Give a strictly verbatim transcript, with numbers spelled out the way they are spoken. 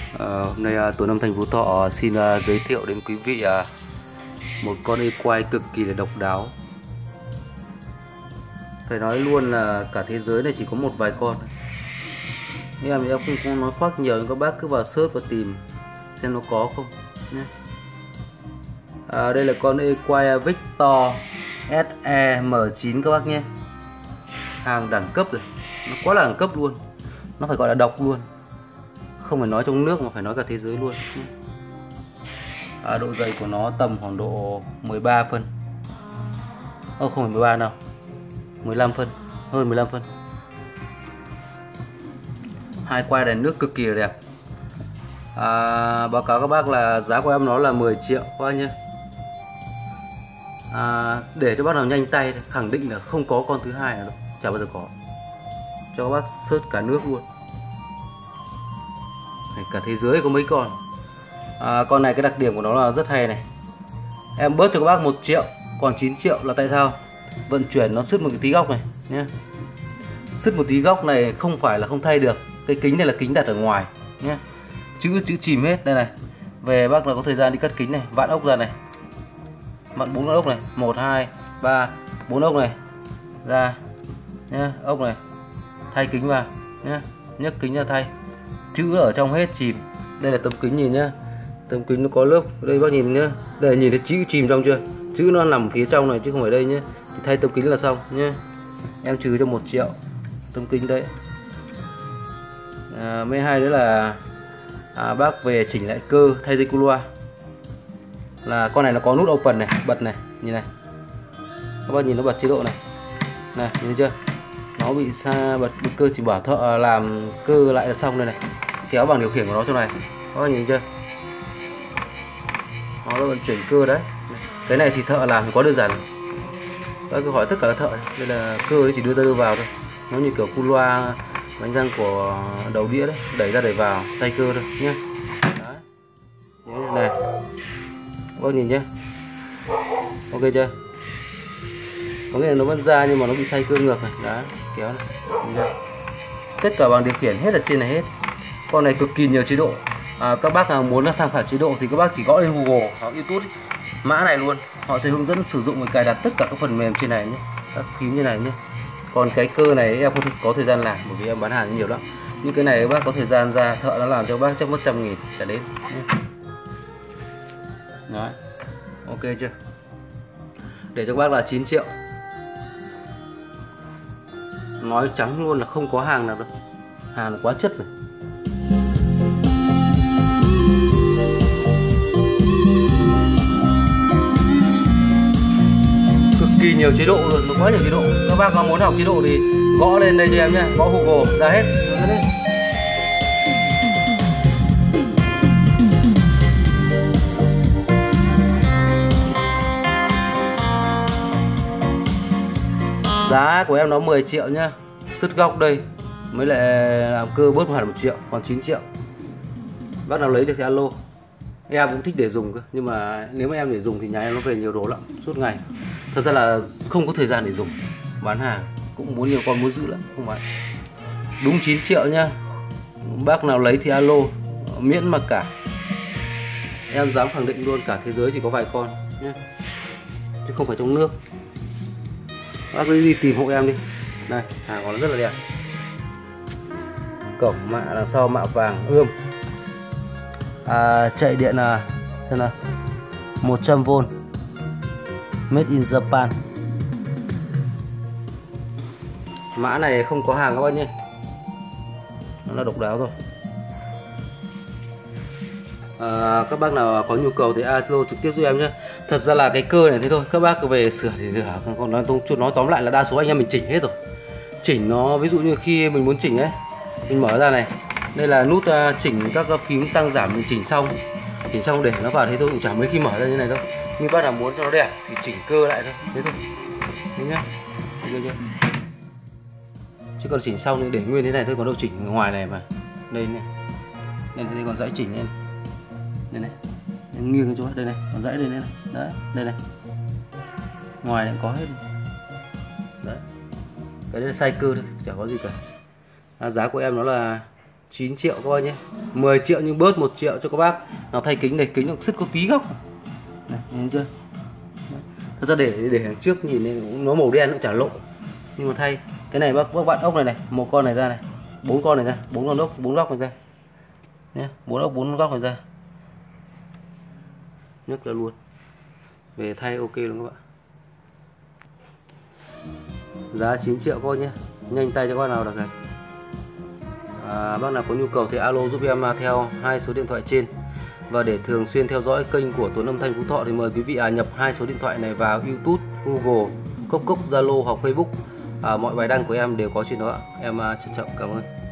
À, hôm nay à, Tuấn Âm Thành Phú Thọ xin à, giới thiệu đến quý vị à, một con equine cực kỳ là độc đáo. Phải nói luôn là cả thế giới này chỉ có một vài con. Em thì em không, không nói khoác nhiều, nhưng các bác cứ vào search và tìm xem nó có không nhé. À, đây là con equine Victor ét e M chín các bác nhé. Hàng đẳng cấp rồi, nó quá là đẳng cấp luôn, nó phải gọi là độc luôn. Không phải nói trong nước mà phải nói cả thế giới luôn. À, độ dày của nó tầm khoảng độ mười ba phân. Ơ không phải mười ba đâu, mười lăm phân, hơn mười lăm phân. Hai quai đèn nước cực kỳ là đẹp. À, báo cáo các bác là giá của em nó là mười triệu các bác nhé. À, để cho bác nào nhanh tay khẳng định là không có con thứ hai nào đâu, chả bao giờ có. Cho các bác search cả nước luôn, cả thế giới có mấy con. À, con này cái đặc điểm của nó là rất hay này. Em bớt cho các bác một triệu còn chín triệu là tại sao? Vận chuyển nó sứt một cái tí góc này nhé. Sứt một tí góc này không phải là không thay được. Cái kính này là kính đặt ở ngoài nhé. Chữ chữ chìm hết đây này. Về bác là có thời gian đi cắt kính này, vặn ốc ra này. Vặn bốn ốc này, một hai ba, bốn ốc này ra nhé, ốc này. Thay kính vào nhé, nhấc kính ra thay. Chữ ở trong hết chìm. Đây là tấm kính nhìn nhá. Tấm kính nó có lớp, đây bác nhìn nhá. Đây nhìn thấy chữ chìm trong chưa? Chữ nó nằm phía trong này chứ không phải đây nhé. Thì thay tấm kính là xong nhé. Em trừ cho một triệu tấm kính đấy. À, mấy hai nữa là à, bác về chỉnh lại cơ, thay dây cu loa. Là con này nó có nút open này, bật này, nhìn này. Các bác nhìn nó bật chế độ này. Này, nhìn thấy chưa? Nó bị xa bật cơ, chỉ bảo thợ làm cơ lại là xong đây này. Kéo bằng điều khiển của nó trong này. Các bác nhìn chưa? Nó là vận chuyển cơ đấy. Cái này thì thợ làm thì quá đơn giản. Các cứ hỏi tất cả các thợ. Đây là cơ đấy, chỉ đưa ra đưa vào thôi. Nó như kiểu cu loa bánh răng của đầu đĩa đấy, đẩy ra đẩy vào, tay cơ thôi nhé. Đấy. Như này. Các bác nhìn nhé. Ok chưa? Có nghĩa là nó vẫn ra nhưng mà nó bị xoay cơ ngược này. Đó, kéo này. Tất cả bằng điều khiển hết ở trên này hết. Con này cực kỳ nhiều chế độ. À, các bác nào muốn tham khảo chế độ thì các bác chỉ gõ lên Google hoặc YouTube ấy, mã này luôn, họ sẽ hướng dẫn sử dụng và cài đặt tất cả các phần mềm trên này nhé, các phím như này nhé. Còn cái cơ này em không có thời gian làm bởi vì em bán hàng nhiều lắm. Nhưng cái này các bác có thời gian ra, thợ nó làm cho bác chắc mất trăm nghìn trả đến nhé. Đấy, ok chưa? Để cho các bác là chín triệu. Nói trắng luôn là không có hàng nào đâu, hàng là quá chất rồi. Cực kỳ nhiều chế độ rồi, nó quá nhiều chế độ. Các bác có muốn học chế độ thì gõ lên đây cho em nhé, gõ Google ra hết. Giá của em nó mười triệu nhá. Sứt góc đây mới lại làm cơ bớt hẳn một triệu còn chín triệu. Bác nào lấy được thì alo. Em cũng thích để dùng cơ, nhưng mà nếu mà em để dùng thì nhà em nó về nhiều đồ lắm suốt ngày. Thật ra là không có thời gian để dùng. Bán hàng cũng muốn nhiều con muốn giữ lắm, không phải. Đúng chín triệu nhá. Bác nào lấy thì alo, miễn mặc cả. Em dám khẳng định luôn cả thế giới chỉ có vài con nhé, chứ không phải trong nước. Bác cứ đi tìm hộ em đi. Đây, hàng của nó rất là đẹp. Cổng mạ đằng sau mạ vàng ươm. À, chạy điện là xem nào, một trăm vôn, made in Japan. Mã này không có hàng các bác nhé, nó là độc đáo rồi. À, các bác nào có nhu cầu thì alo trực tiếp giúp em nhé. Thật ra là cái cơ này thế thôi, các bác về sửa thì sửa. Còn nói, nói tóm lại là đa số anh em mình chỉnh hết rồi. Chỉnh nó, ví dụ như khi mình muốn chỉnh ấy, mình mở ra này, đây là nút uh, chỉnh các uh, phím tăng giảm, mình chỉnh xong, chỉnh xong để nó vào thế thôi, cũng chẳng mấy khi mở ra như này đâu. Nhưng bác nào muốn cho nó đẹp thì chỉnh cơ lại thôi, thế thôi, thế nhá. Thế chưa? Chứ còn chỉnh xong thì để nguyên thế này thôi, còn đâu chỉnh ngoài này mà. Đây này, đây, đây còn dãy chỉnh lên, đây này, nghiêng cái chỗ đây này, còn dãy đây này, đấy, đây này, ngoài này có hết, đấy. Cái đấy là size cơ thôi, chả có gì cả. À, giá của em nó là chín triệu các bác nhé. Mười triệu nhưng bớt một triệu cho các bác nào thay kính này, kính nó sứt có tí góc này, nhìn chưa. Thật ra để để hàng trước nhìn nên nó màu đen cũng chả lộ, nhưng mà thay cái này bác bác bạn ốc này này, một con này ra này, bốn con này ra, bốn con ốc, bốn góc này ra nhé, bốn ốc bốn góc này ra, nhấc ra luôn, về thay ok luôn các bạn. Giá chín triệu các bác nhé, nhanh tay cho các bác nào đặt này. À, bác nào có nhu cầu thì alo giúp em theo hai số điện thoại trên. Và để thường xuyên theo dõi kênh của Tuấn Âm Thanh Phú Thọ thì mời quý vị à, nhập hai số điện thoại này vào YouTube, Google, Cốc Cốc, Zalo hoặc Facebook. À, mọi bài đăng của em đều có trên đó. Em à, trân trọng cảm ơn.